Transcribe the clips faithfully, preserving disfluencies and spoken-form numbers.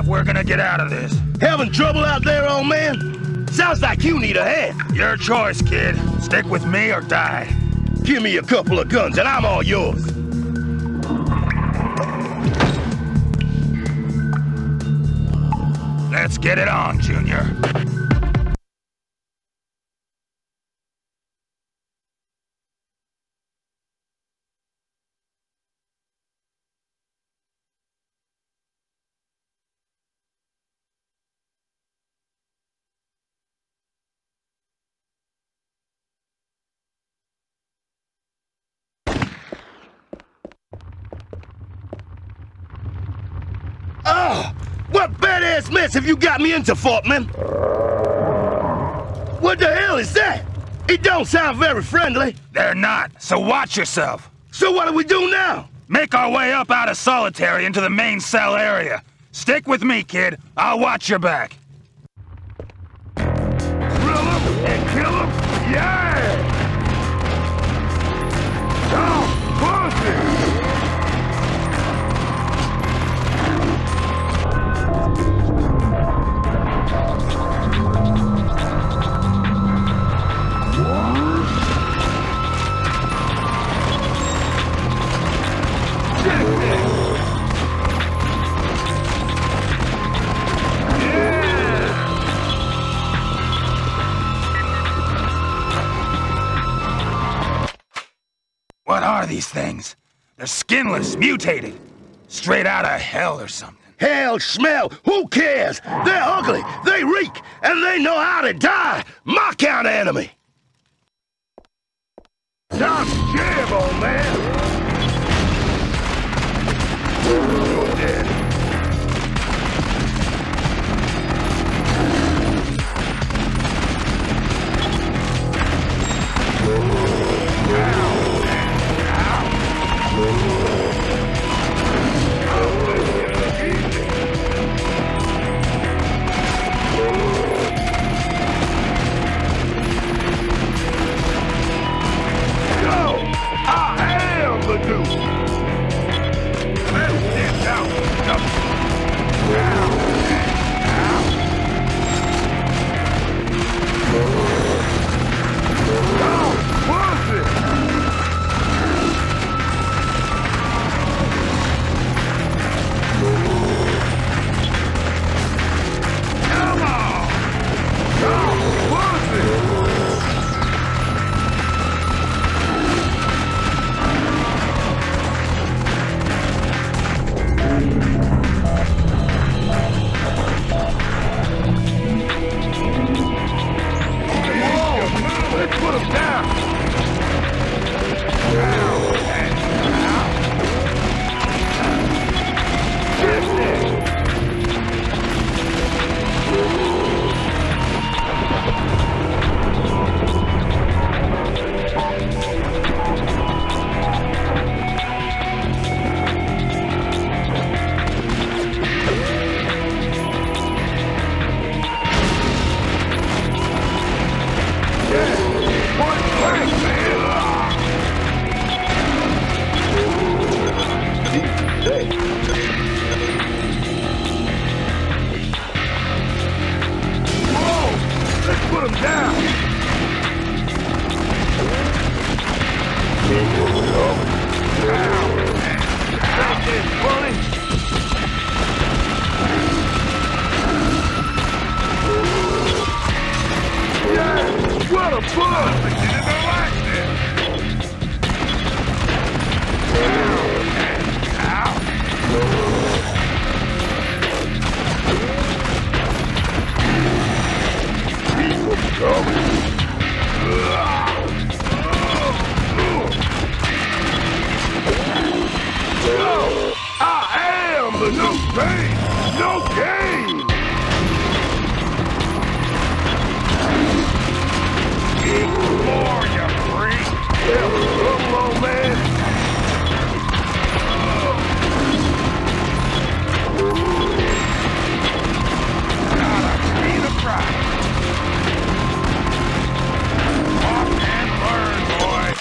we're gonna get out of this. Having trouble out there, old man? Sounds like you need a hand. Your choice, kid. Stick with me or die. Give me a couple of guns and I'm all yours. Let's get it on, Junior. Oh, what badass mess have you got me into, Fortman? What the hell is that? It don't sound very friendly. They're not, so watch yourself. So what do we do now? Make our way up out of solitary into the main cell area. Stick with me, kid. I'll watch your back. Drill him and kill him? Yeah! Oh, pussy! What are these things? They're skinless, mutated. Straight out of hell or something. Hell, smell, who cares? They're ugly, they reek, and they know how to die. My kind of enemy. Time to jab, old man. You're dead. What a buzz! I didn't know like I am the no pain, no gain! Eat more, you freak! Yeah, little old man! Gotta see the prize! Walk and learn, boy!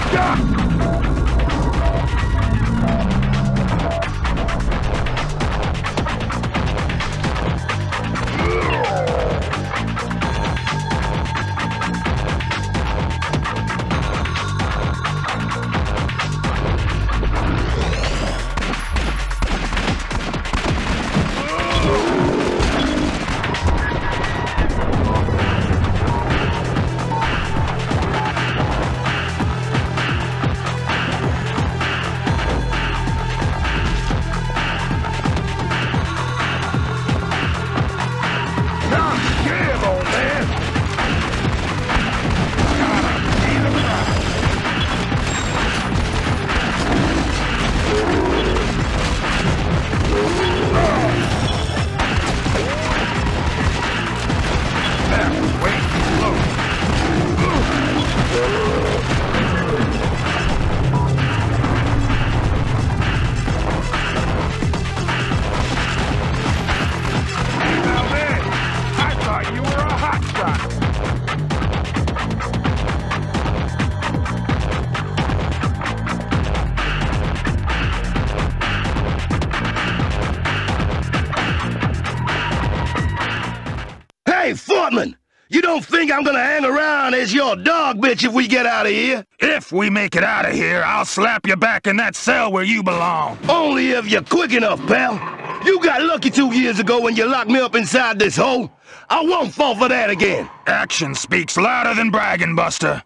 Hey, Foreman! You don't think I'm gonna hang around as your dog bitch if we get out of here? If we make it out of here, I'll slap you back in that cell where you belong. Only if you're quick enough, pal. You got lucky two years ago when you locked me up inside this hole. I won't fall for that again. Action speaks louder than bragging, Buster.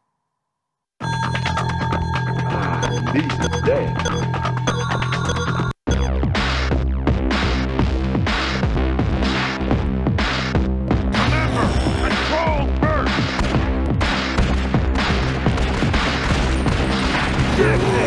Decent day. Yeah.